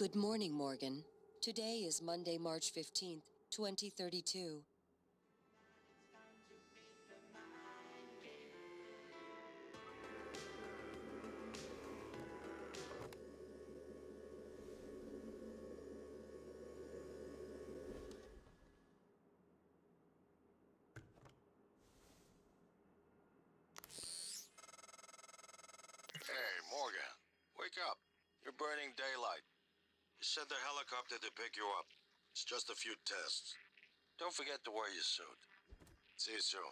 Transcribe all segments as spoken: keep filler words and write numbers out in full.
Good morning, Morgan. Today is Monday, March fifteenth, twenty thirty-two. Hey, Morgan. Wake up. You're burning daylight. You sent the helicopter to pick you up. It's just a few tests. Don't forget to wear your suit. See you soon.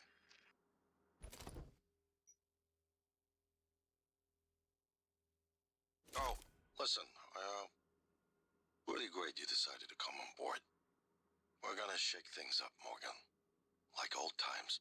Oh, listen, uh, really great you decided to come on board. We're gonna shake things up, Morgan. Like old times.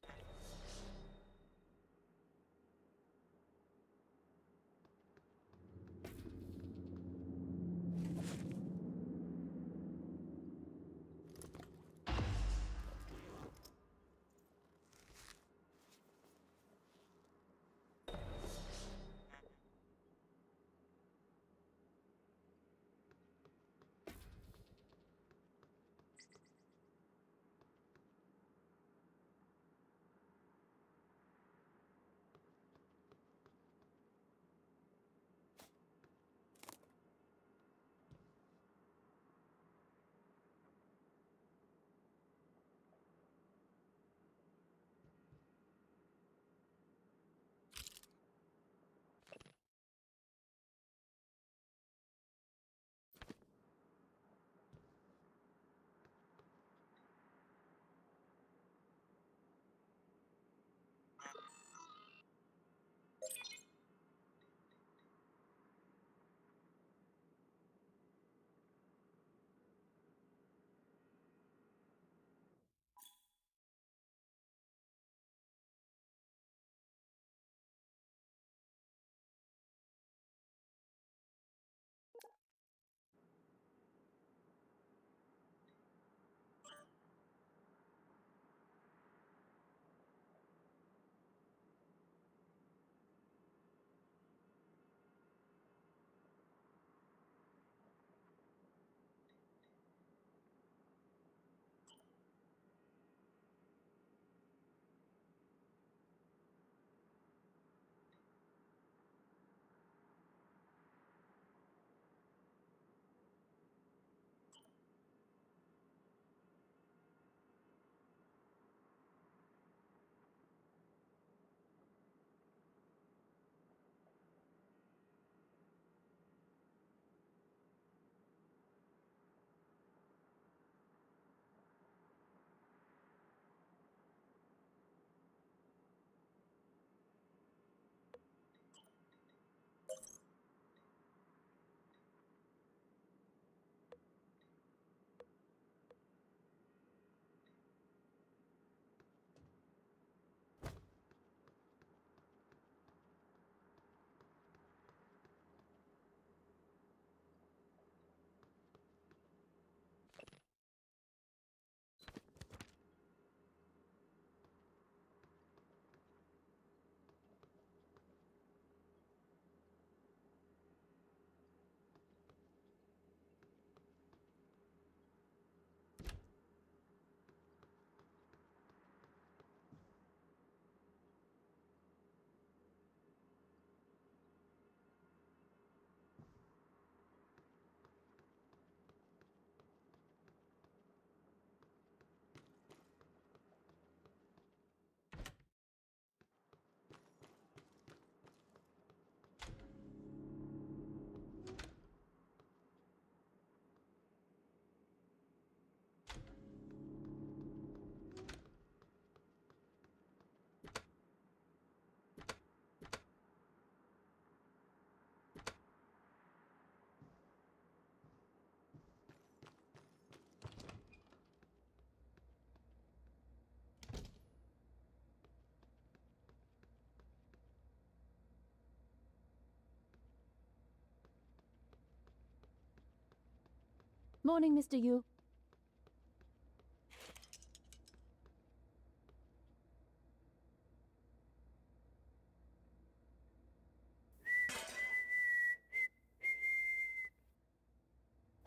Morning, Mister Yu.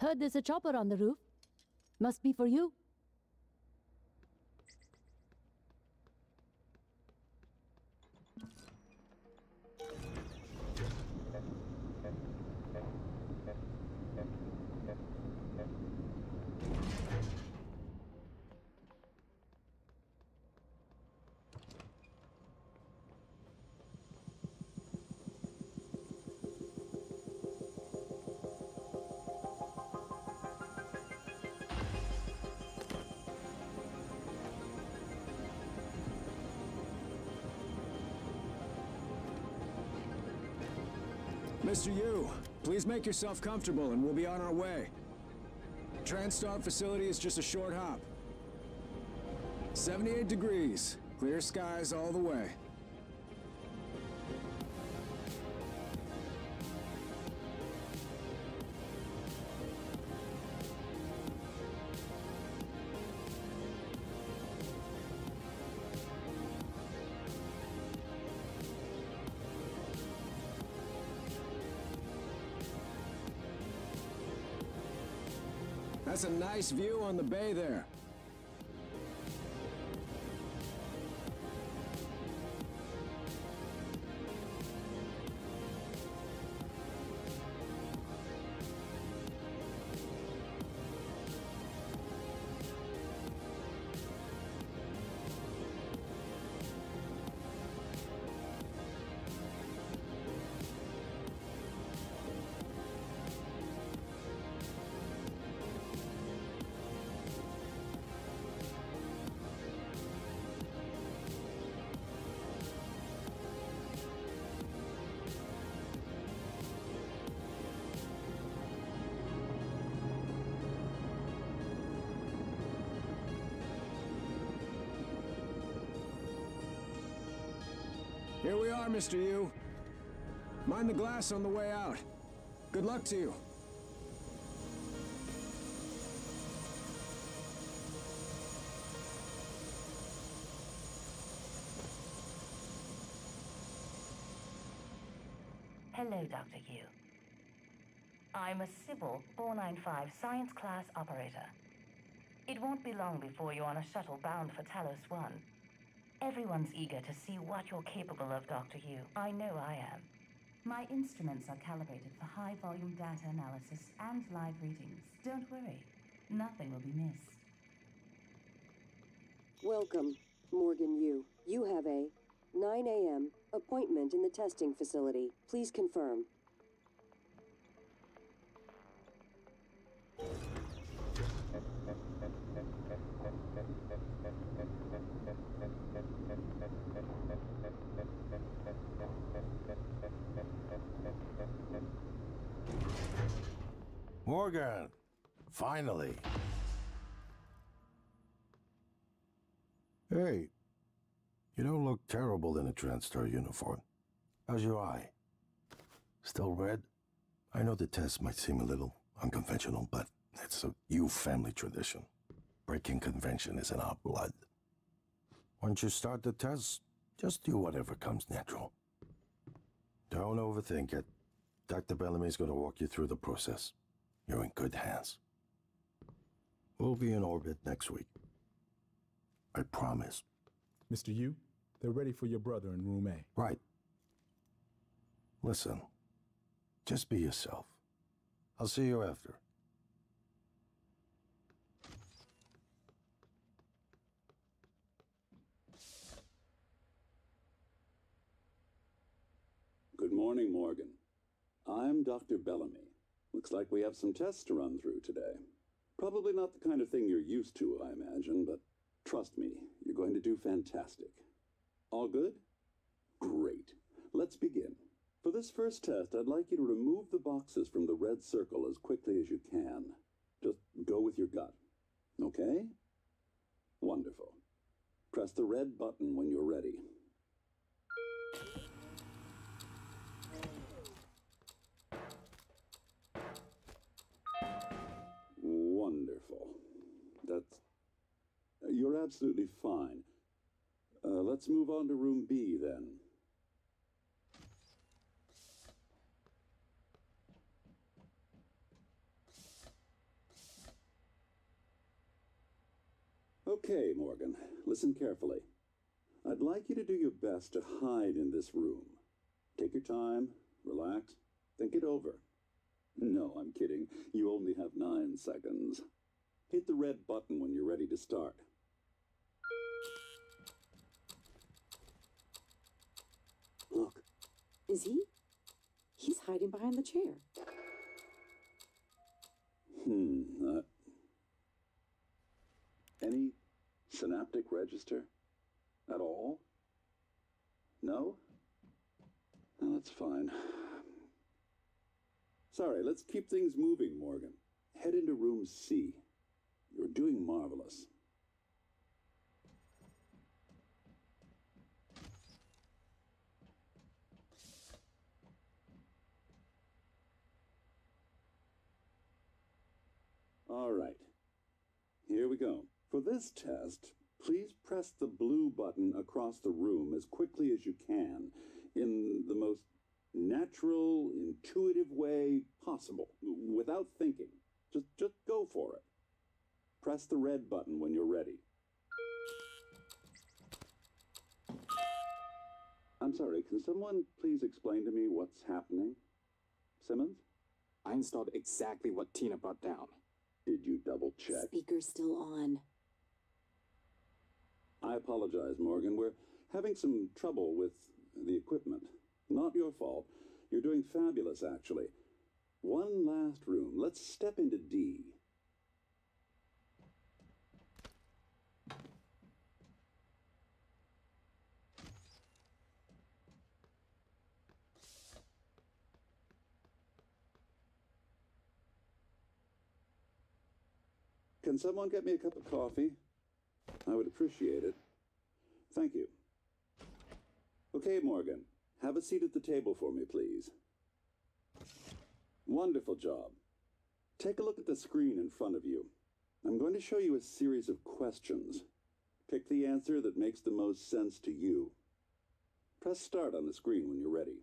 Heard there's a chopper on the roof. Must be for you. Mister Yu, please make yourself comfortable and we'll be on our way. TranStar facility is just a short hop. seventy-eight degrees. Clear skies all the way. That's a nice view on the bay there. Here we are, Mister Yu. Mind the glass on the way out. Good luck to you. Hello, Doctor Yu. I'm a Sybil four ninety-five science class operator. It won't be long before you're on a shuttle bound for Talos One. Everyone's eager to see what you're capable of, Doctor Yu. I know I am. My instruments are calibrated for high-volume data analysis and live readings. Don't worry, nothing will be missed. Welcome, Morgan Yu. You have a nine A M appointment in the testing facility. Please confirm. Morgan! Finally! Hey, you don't look terrible in a TranStar uniform. How's your eye? Still red? I know the test might seem a little unconventional, but it's a Yu family tradition. Breaking convention is in our blood. Once you start the test, just do whatever comes natural. Don't overthink it. Doctor Bellamy's going to walk you through the process. You're in good hands. We'll be in orbit next week. I promise. Mister Yu, they're ready for your brother in room A. Right. Listen, just be yourself. I'll see you after. Good morning, Morgan. I'm Doctor Bellamy. Looks like we have some tests to run through today. Probably not the kind of thing you're used to, I imagine, but trust me, you're going to do fantastic. All good? Great. Let's begin. For this first test, I'd like you to remove the boxes from the red circle as quickly as you can. Just go with your gut. Okay? Wonderful. Press the red button when you're ready. Wonderful. That's... You're absolutely fine. Uh, let's move on to room B, then. Okay, Morgan, listen carefully. I'd like you to do your best to hide in this room. Take your time, relax, think it over. No, I'm kidding. You only have nine seconds. Hit the red button when you're ready to start. Look. Is he? He's hiding behind the chair. Hmm, uh... Any synaptic register? At all? No? No, that's fine. Sorry, let's keep things moving, Morgan. Head into room C. You're doing marvelous. All right. Here we go. For this test, please press the blue button across the room as quickly as you can, in the most natural, intuitive way possible, without thinking. Just, just go for it. Press the red button when you're ready. I'm sorry, can someone please explain to me what's happening? Simmons? I installed exactly what Tina brought down. Did you double check? Speaker's still on. I apologize, Morgan. We're having some trouble with the equipment. Not your fault. You're doing fabulous, actually. One last room. Let's step into D. Can someone get me a cup of coffee? I would appreciate it. Thank you. Okay, Morgan. Have a seat at the table for me, please. Wonderful job. Take a look at the screen in front of you. I'm going to show you a series of questions. Pick the answer that makes the most sense to you. Press start on the screen when you're ready.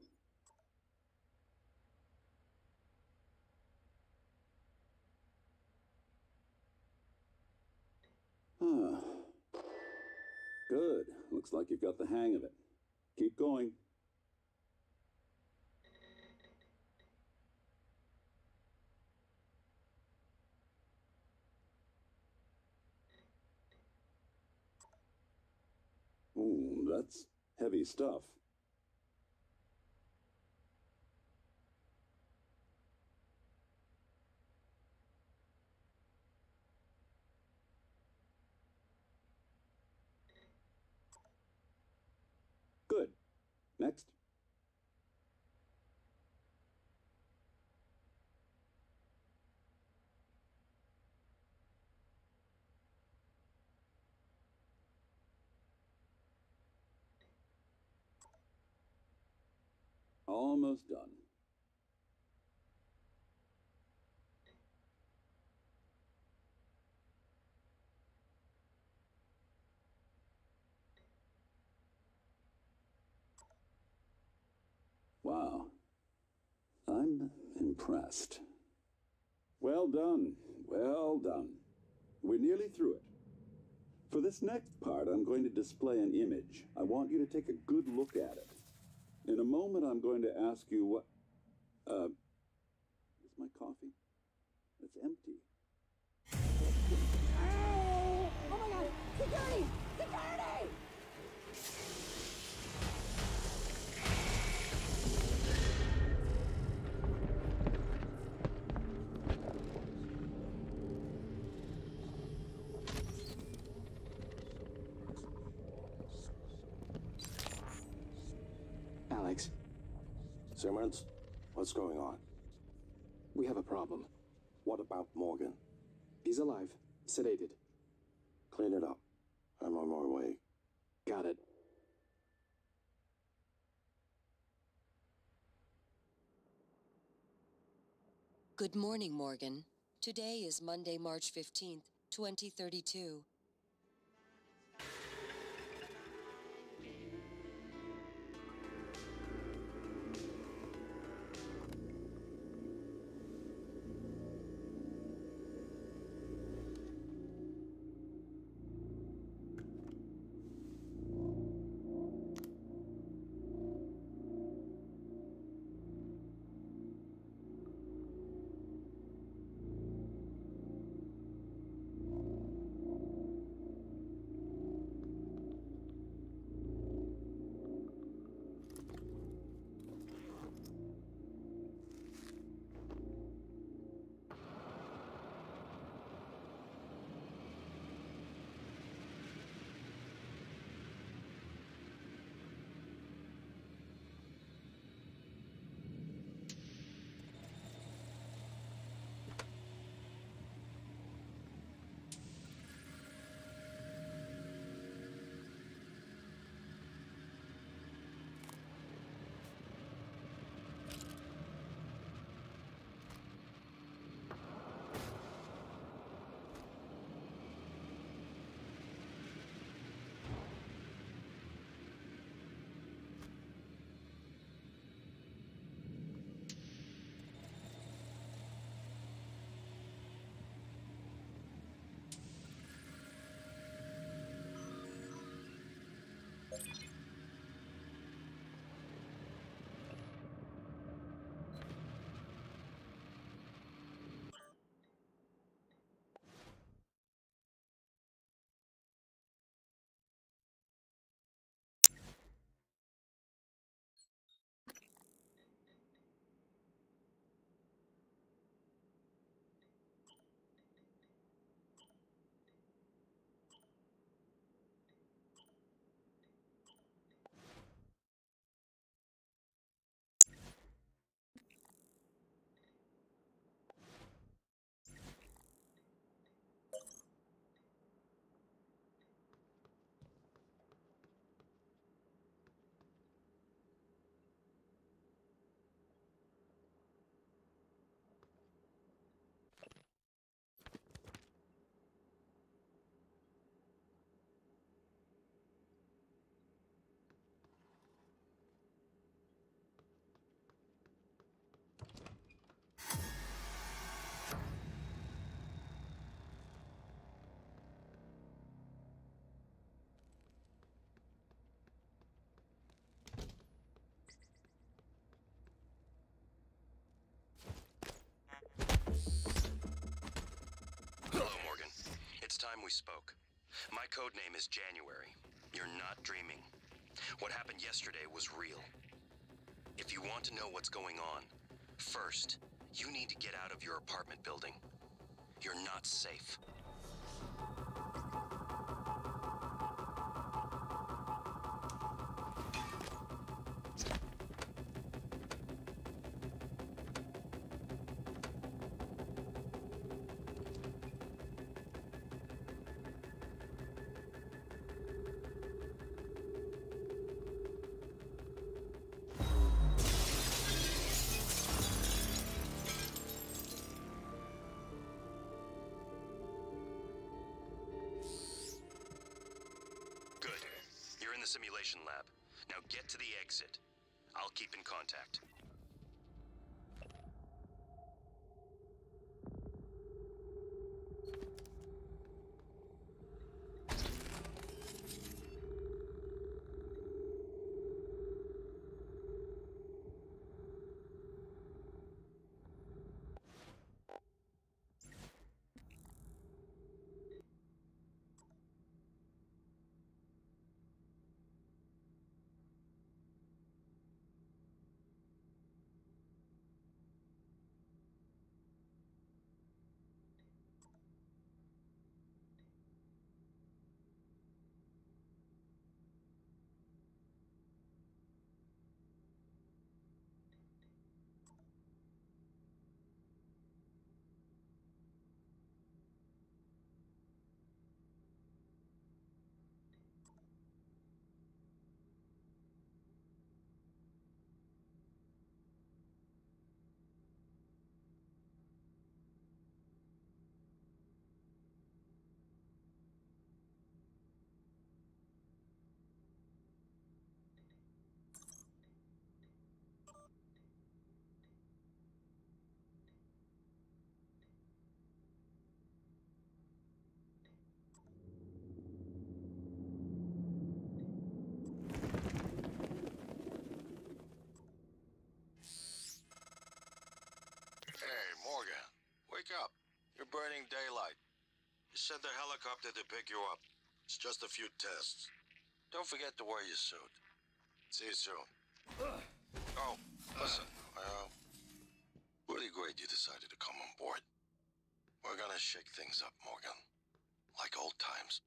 Ah. Good. Looks like you've got the hang of it. Keep going. Ooh, that's heavy stuff. Good. Next. Almost done. Wow. I'm impressed. Well done. Well done. We're nearly through it. For this next part, I'm going to display an image. I want you to take a good look at it. In a moment, I'm going to ask you what... Uh... Is my coffee? It's empty. Oh my god! Security! Security! Alex, Simmons, what's going on? we have a problem. What about Morgan? He's alive, sedated. Clean it up. I'm on my way. Got it. Good morning, Morgan. Today is Monday, March fifteenth, twenty thirty-two. Time we spoke. My code name is January. You're not dreaming. What happened yesterday was real. If you want to know what's going on, first, you need to get out of your apartment building. You're not safe. Simulation lab. Now get to the exit. I'll keep in contact. Wake up. You're burning daylight. You said the helicopter to pick you up. It's just a few tests. Don't forget to wear your suit. See you soon. Oh, listen. Uh, really great you decided to come on board. We're gonna shake things up, Morgan. Like old times.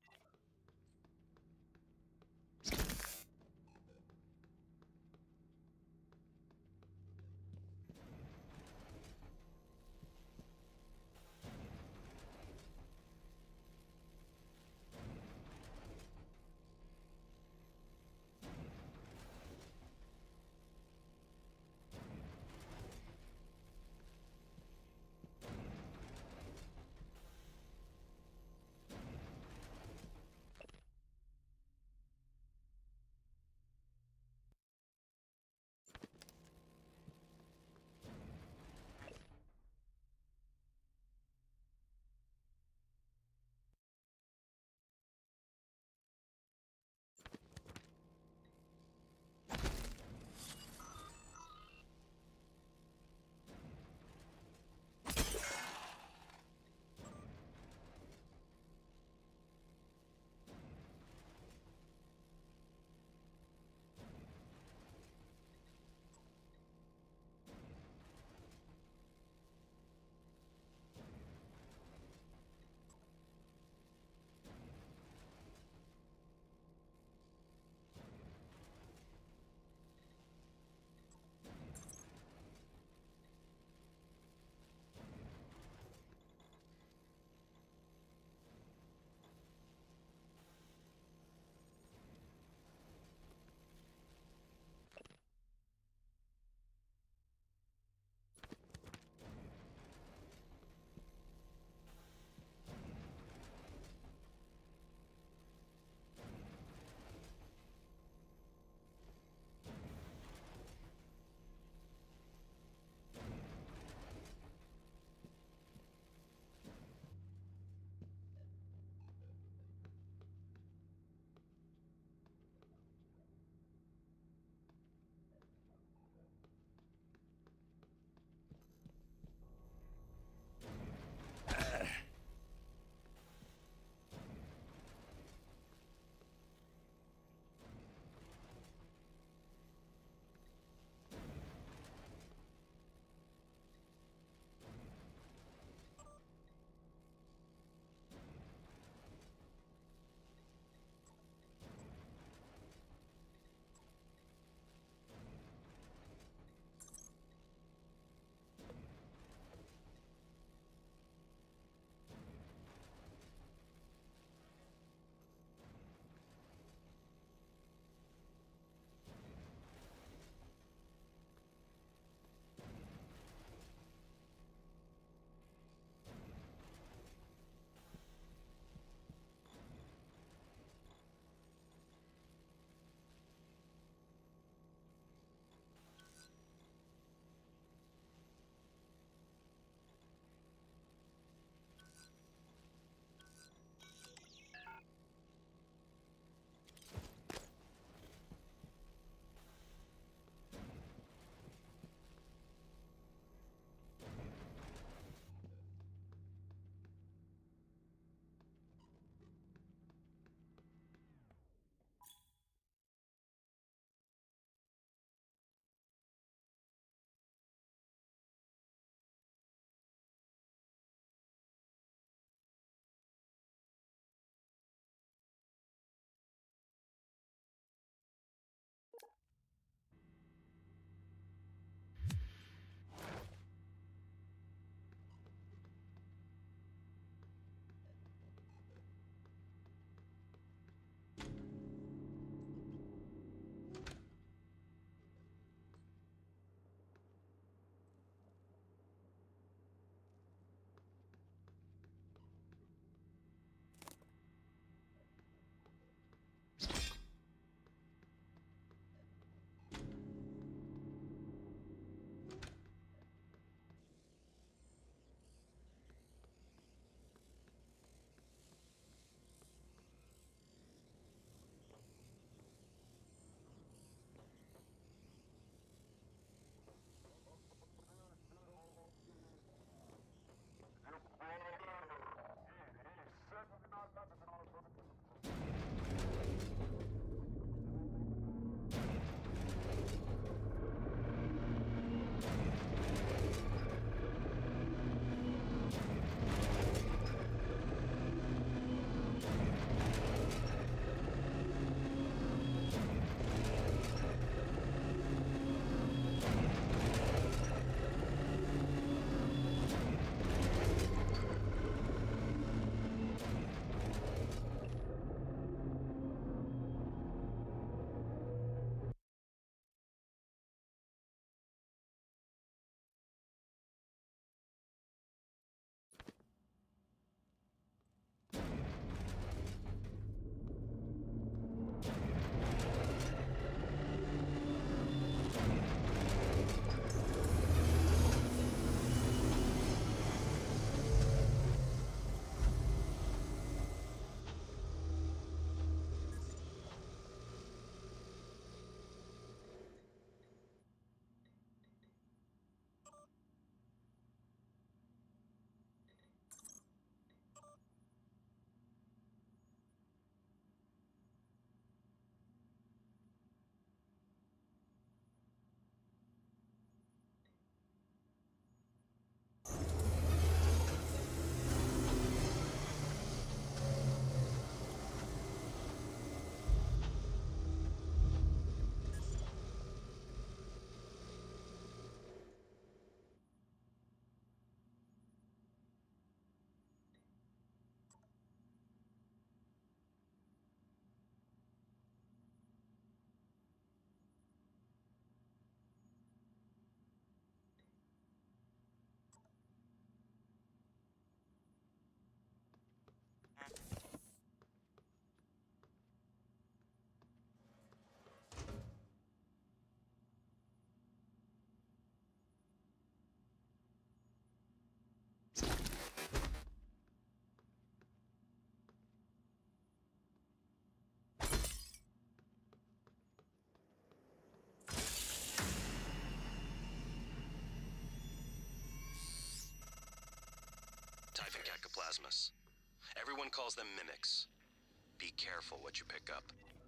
ectoplasmus. Everyone calls them mimics. Be careful what you pick up.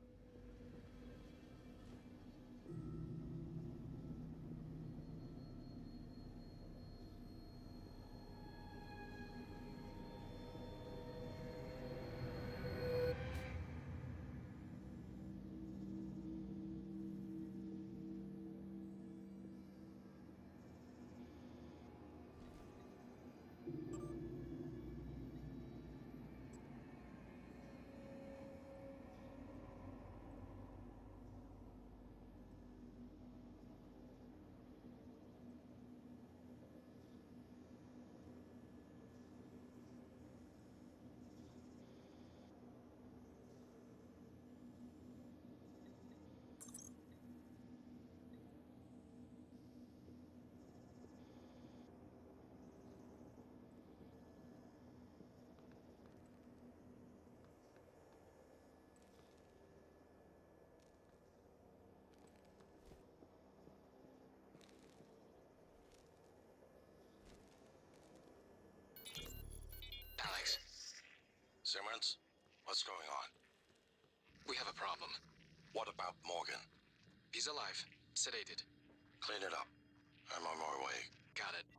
Alex, Simmons, what's going on? we have a problem. What about Morgan? He's alive, sedated. Clean it up. I'm on my way. Got it.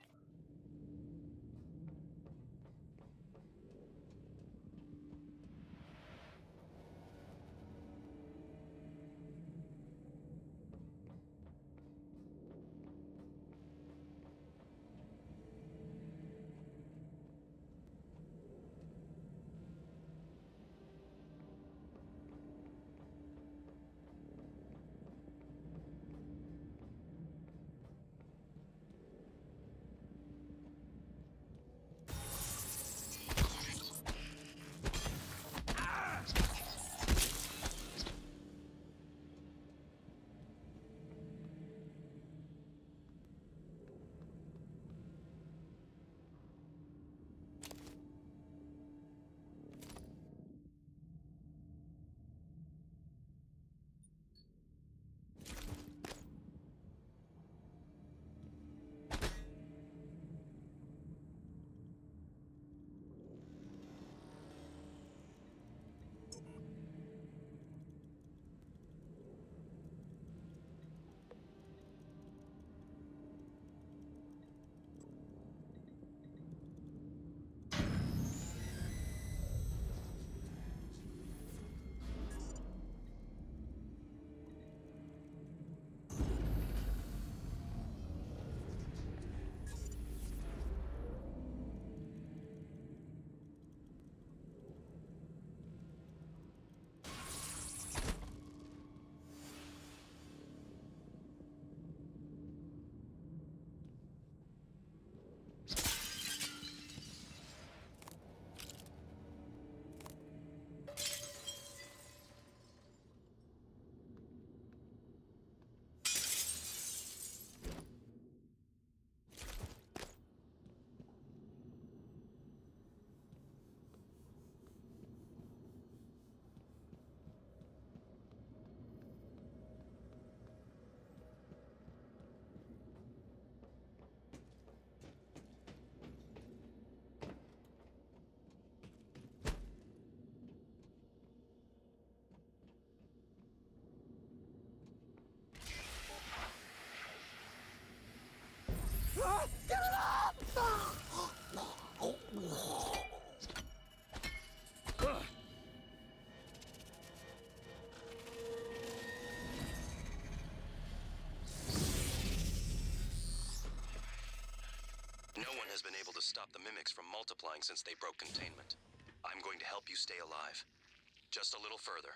No one has been able to stop the mimics from multiplying since they broke containment. I'm going to help you stay alive. Just a little further.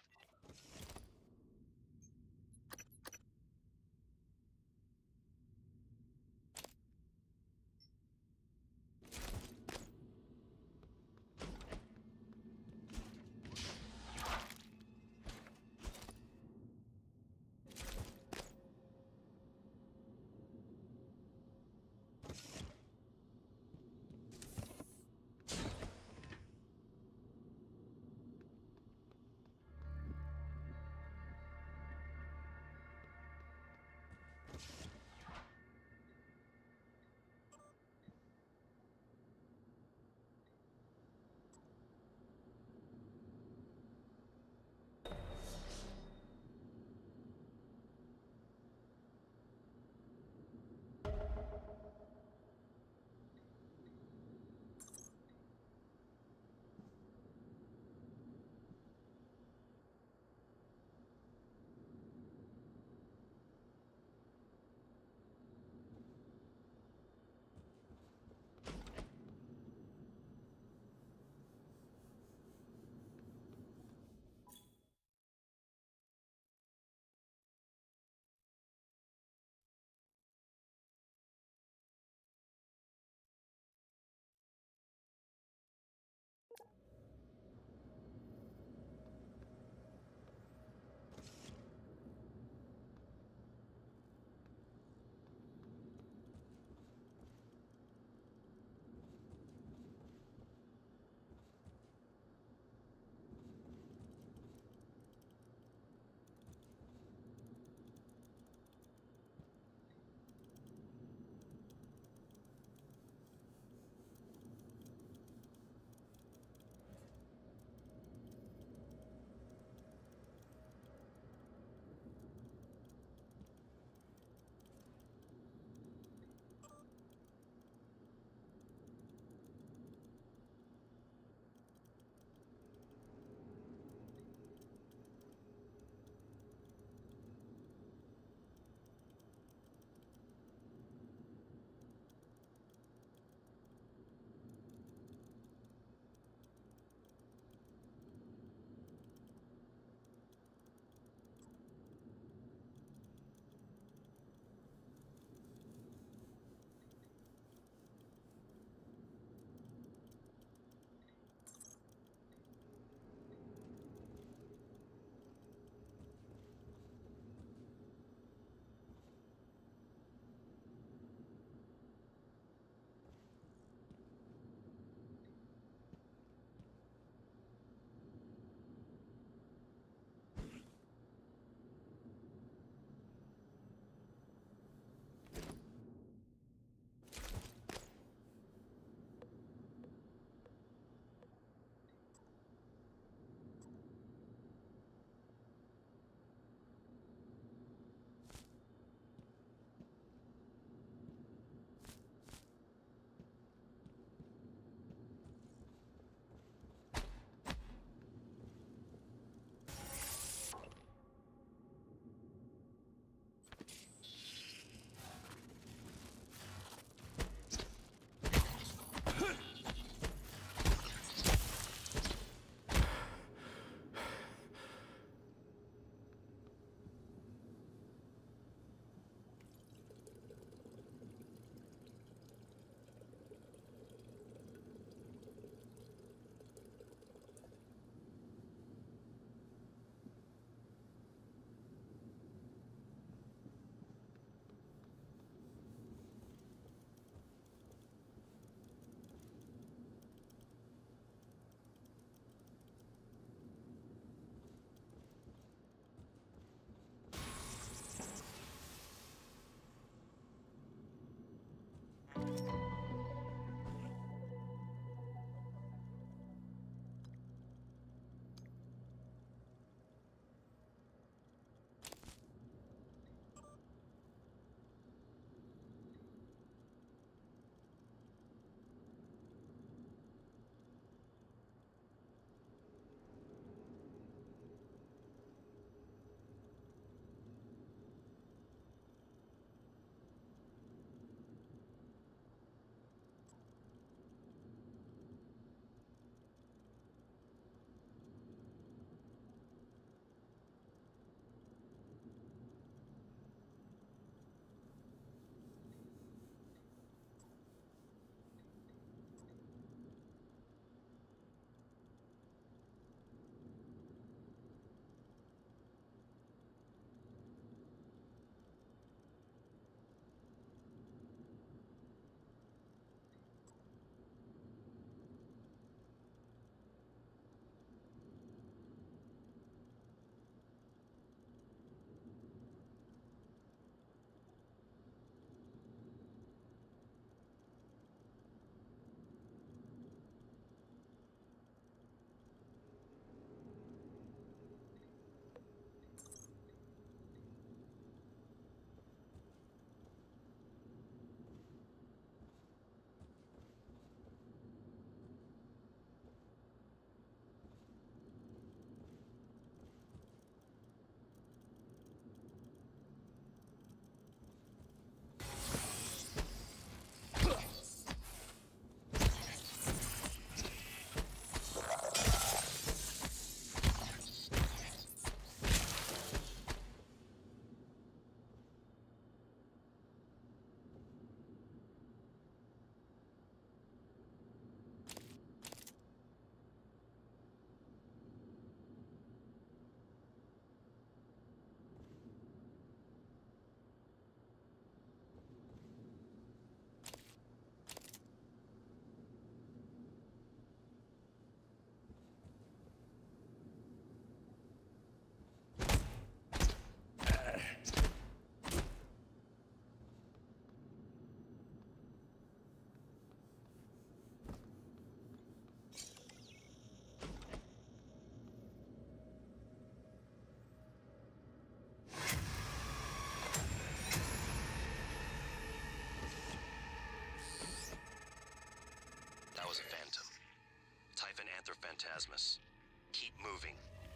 Phantasmus. Keep moving.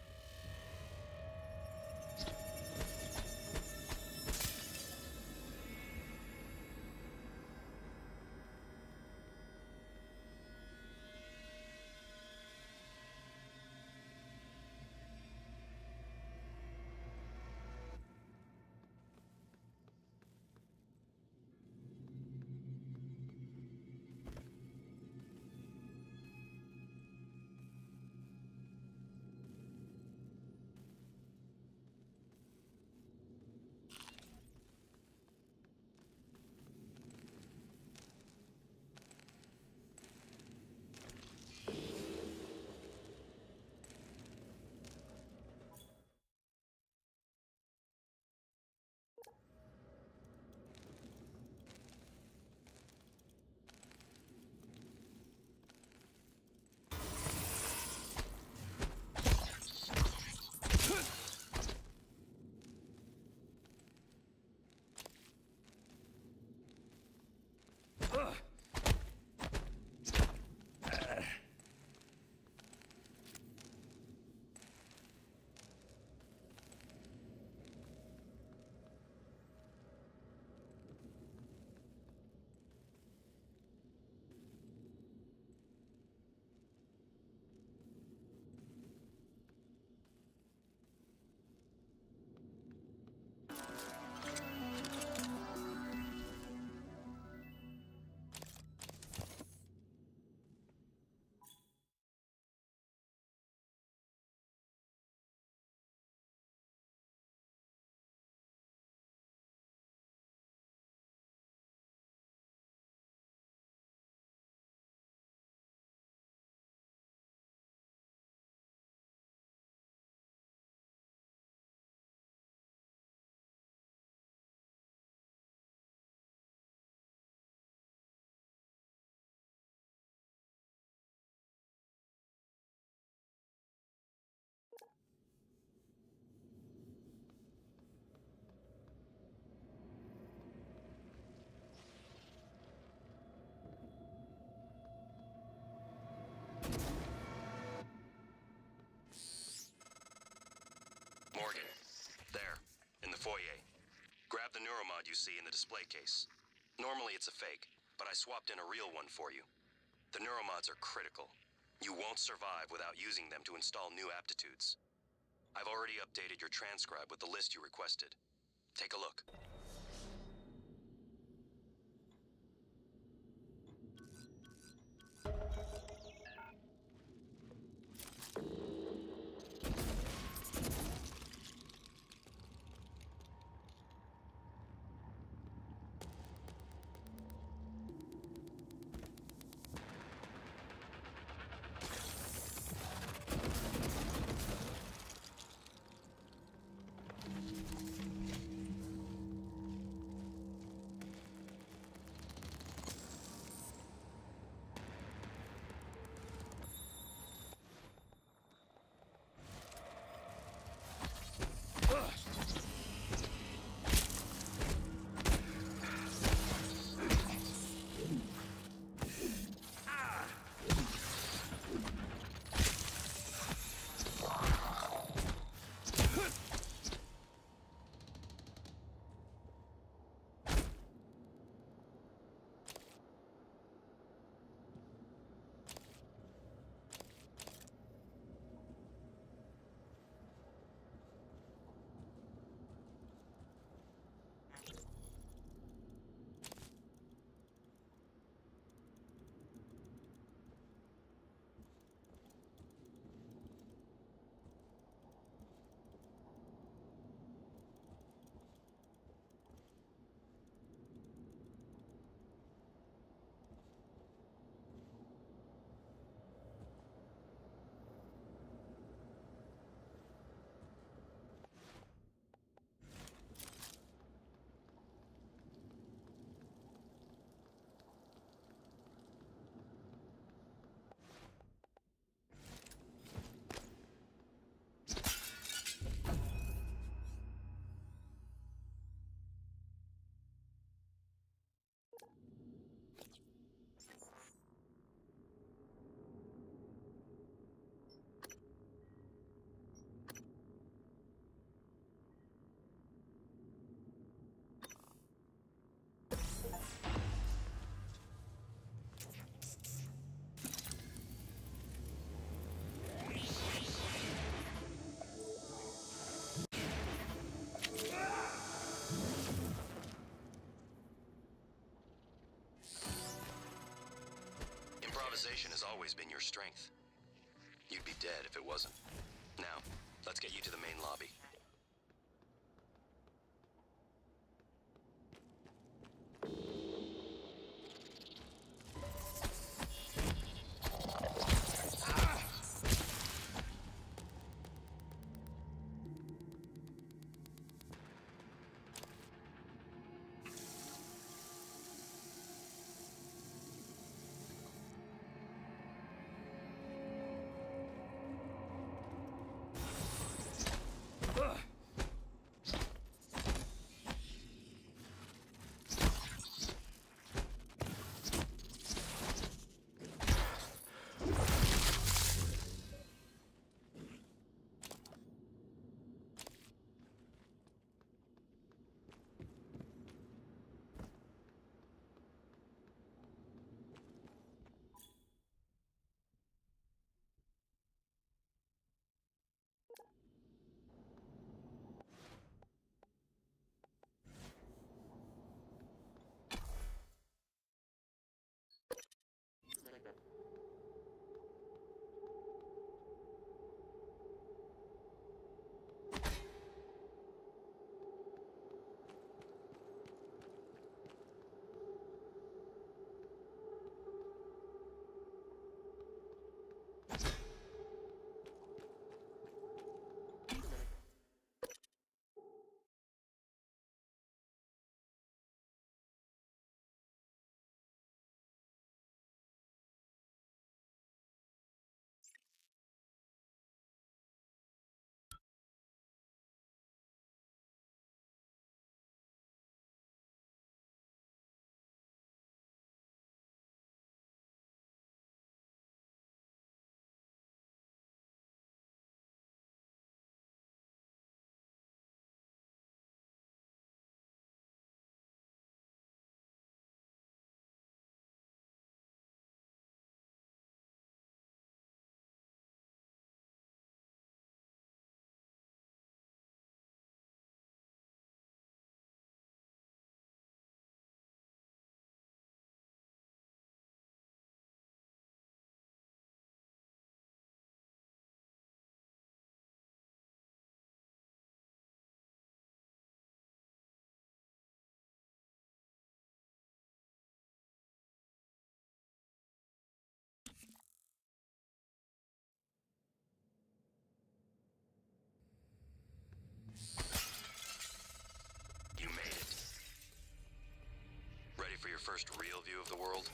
Morgan, there, in the foyer. Grab the neuromod you see in the display case. Normally it's a fake, but I swapped in a real one for you. The neuromods are critical. You won't survive without using them to install new aptitudes. I've already updated your transcribe with the list you requested. Take a look. always been your strength. You'd be dead if it wasn't. Now, let's get you to the main lobby. For your first real view of the world?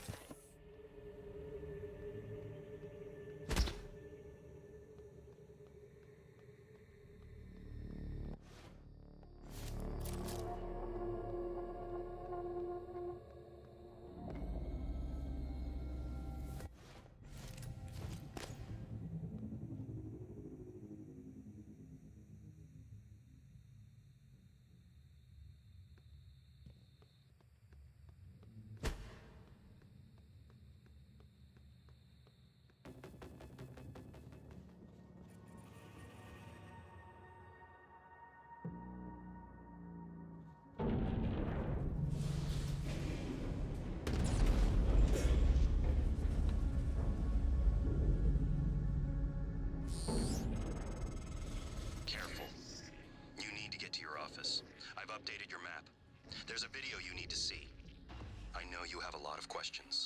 I've updated your map. There's a video you need to see. I know you have a lot of questions.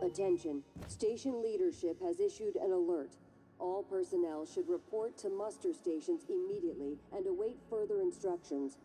Attention. Station leadership has issued an alert. All personnel should report to muster stations immediately and await further instructions.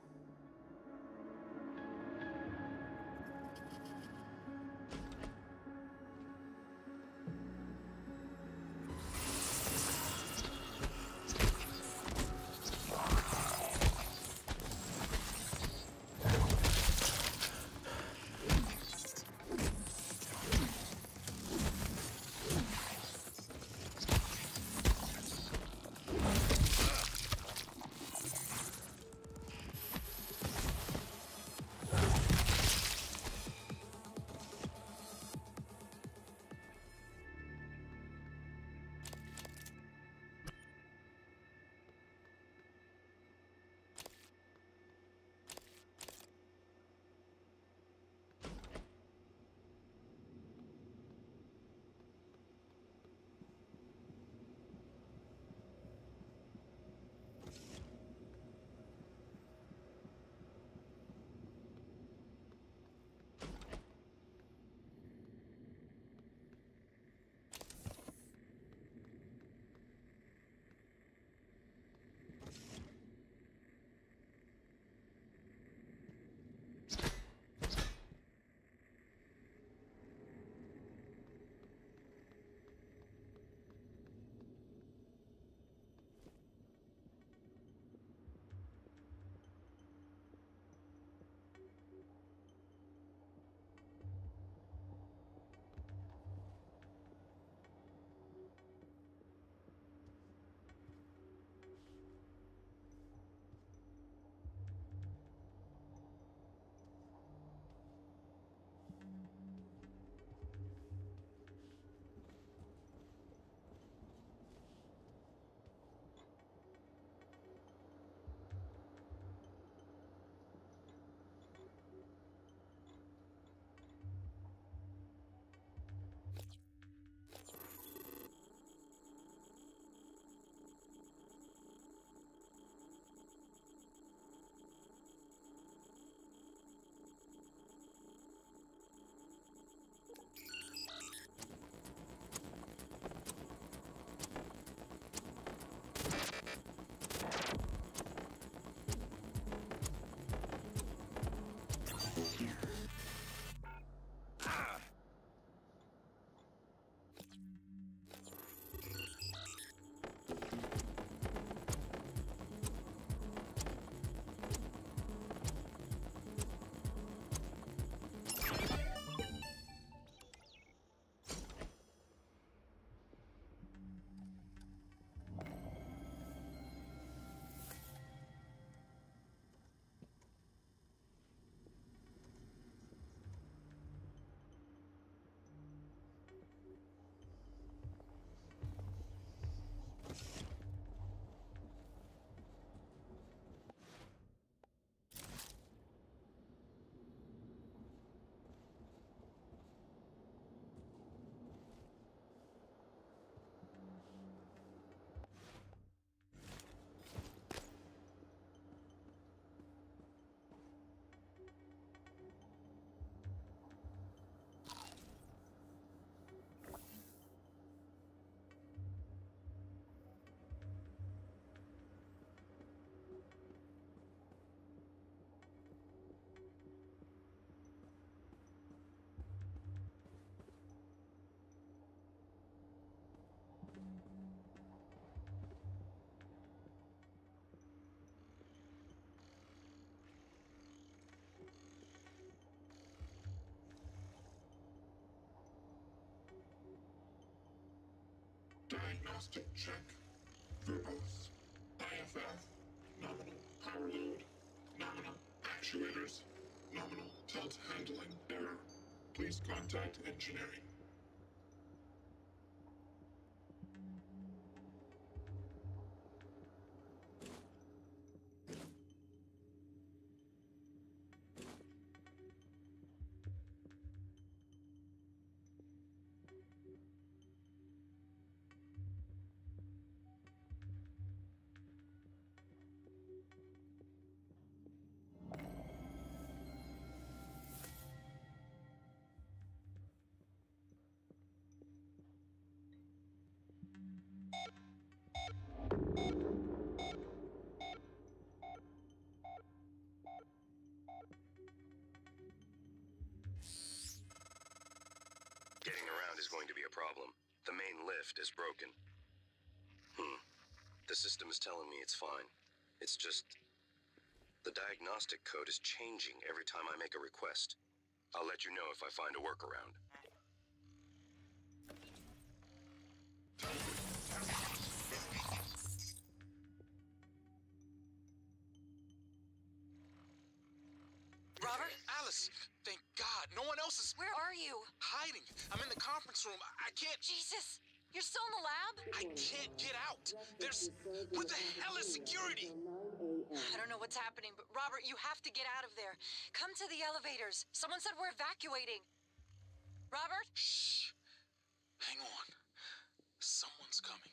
Diagnostic check. Verbose. I F F. Nominal power load. Nominal actuators. Nominal tilt handling error. Please contact engineering. underground is going to be a problem. The main lift is broken. Hmm. The system is telling me it's fine. It's just... the diagnostic code is changing every time I make a request. I'll let you know if I find a workaround. Robert? Alice! Thank God! No one else is... Where are you? Hiding! I'm in the conference room. I, I can't... Jesus! You're still in the lab? I can't get out! There's... Where the hell is security? I don't know what's happening, but Robert, you have to get out of there. Come to the elevators. Someone said we're evacuating. Robert? Shh. Hang on. Someone's coming.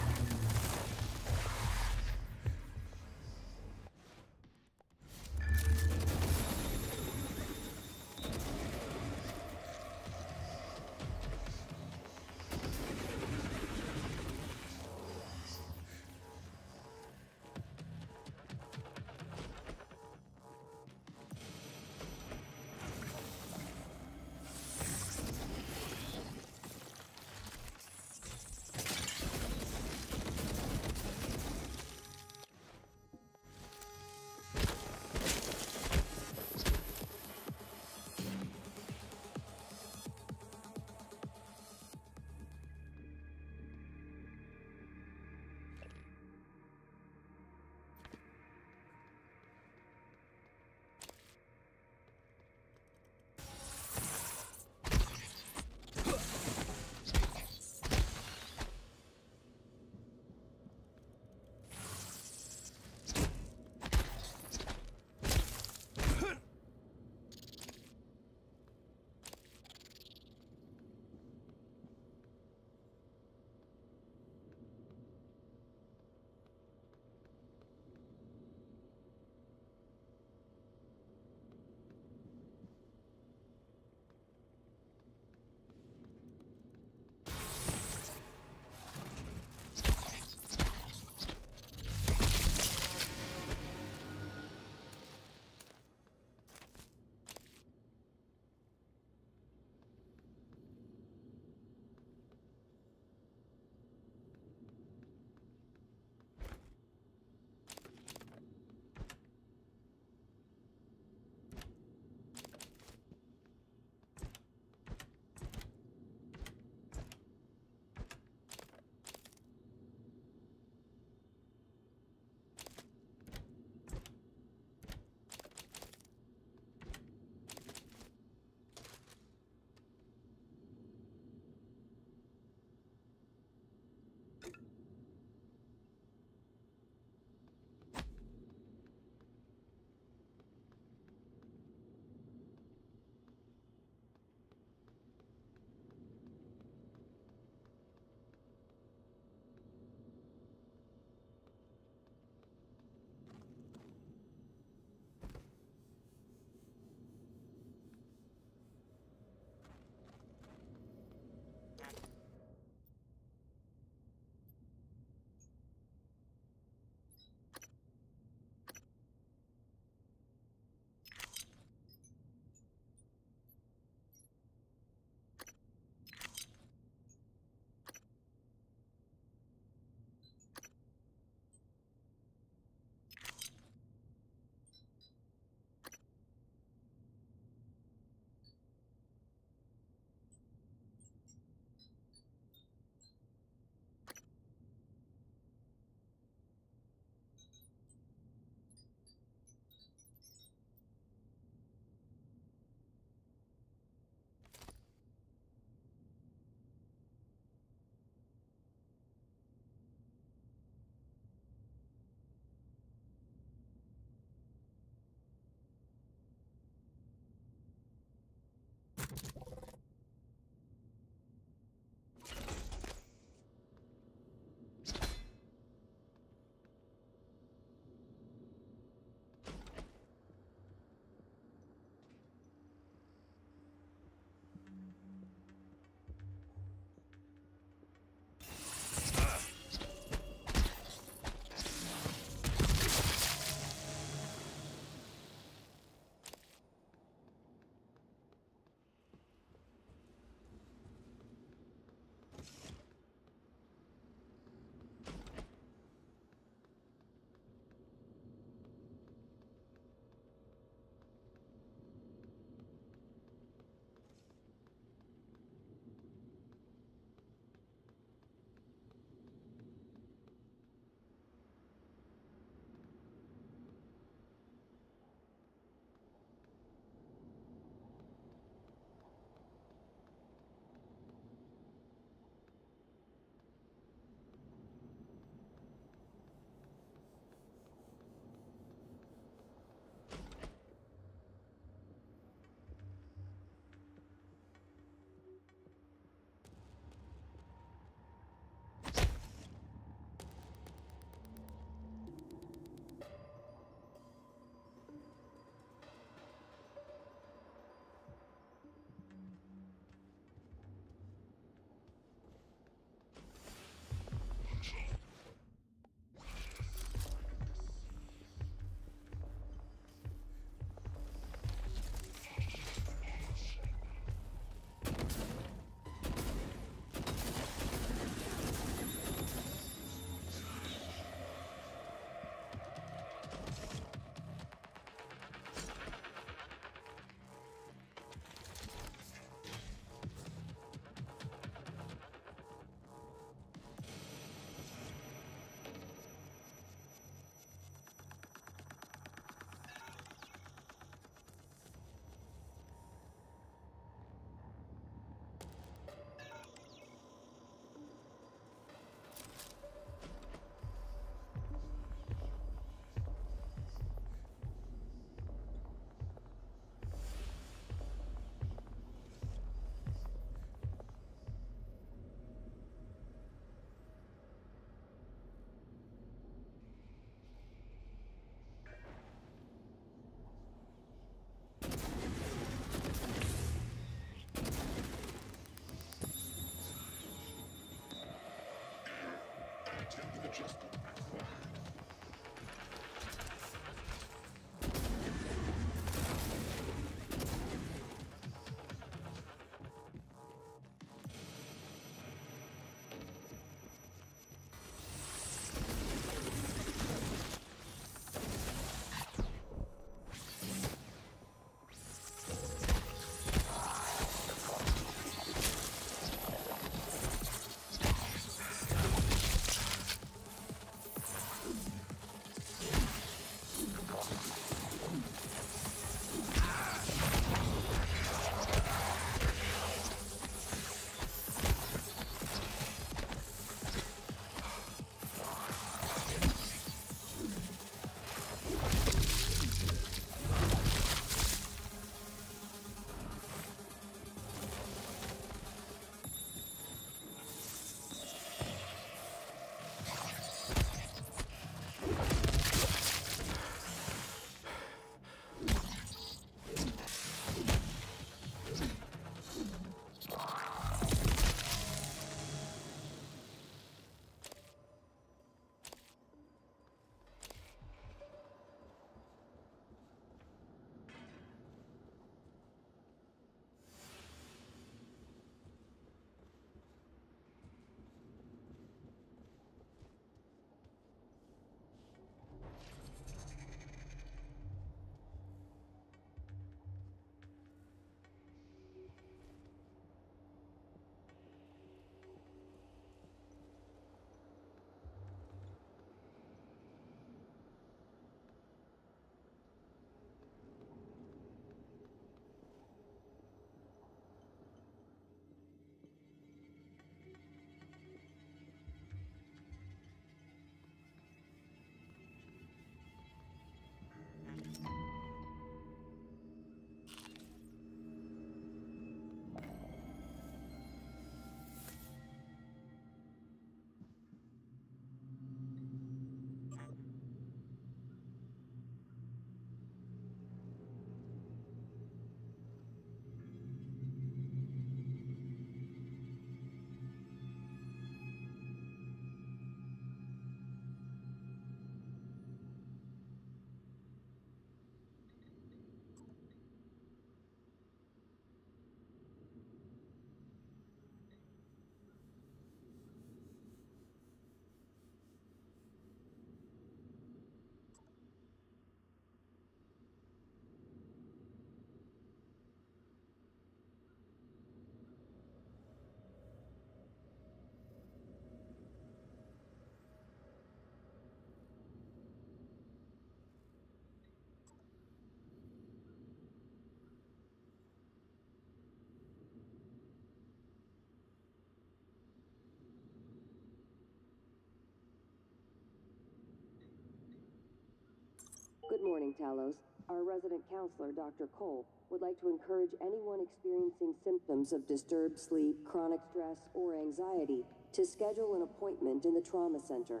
Good morning, Talos. Our resident counselor, Doctor Cole, would like to encourage anyone experiencing symptoms of disturbed sleep, chronic stress, or anxiety to schedule an appointment in the trauma center.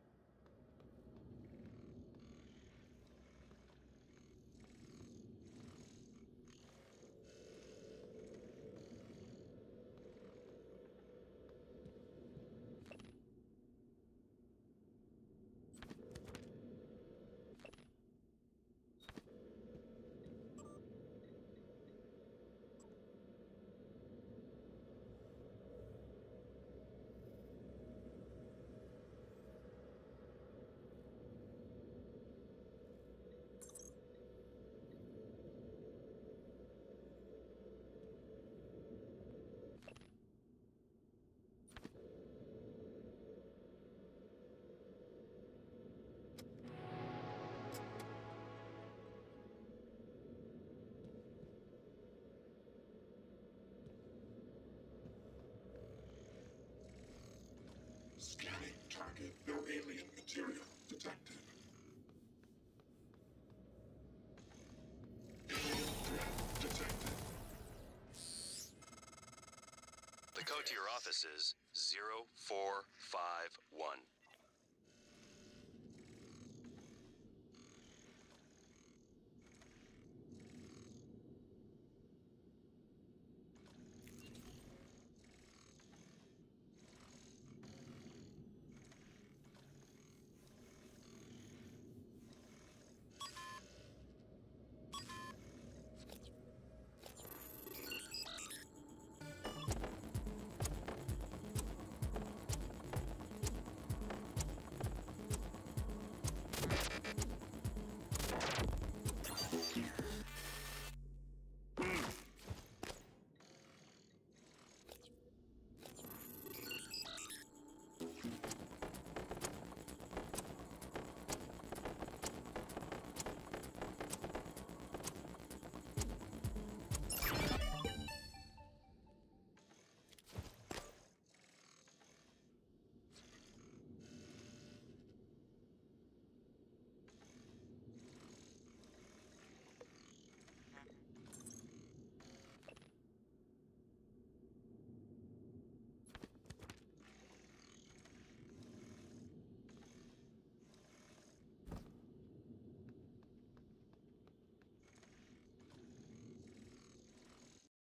Scanning target. No alien material detected. Alien threat detected. The code to your office is zero four five one.